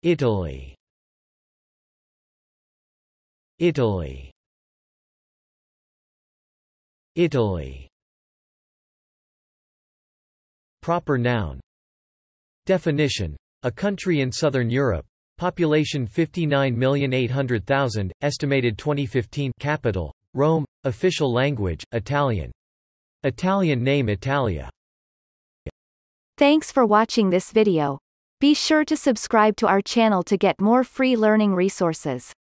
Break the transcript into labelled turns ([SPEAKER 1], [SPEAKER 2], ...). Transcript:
[SPEAKER 1] Italy. Italy. Italy. Proper noun. Definition. A country in southern Europe. Population 59,800,000, estimated 2015. Capital, Rome. Official language, Italian. Italian name Italia.
[SPEAKER 2] Thanks for watching this video. Be sure to subscribe to our channel to get more free learning resources.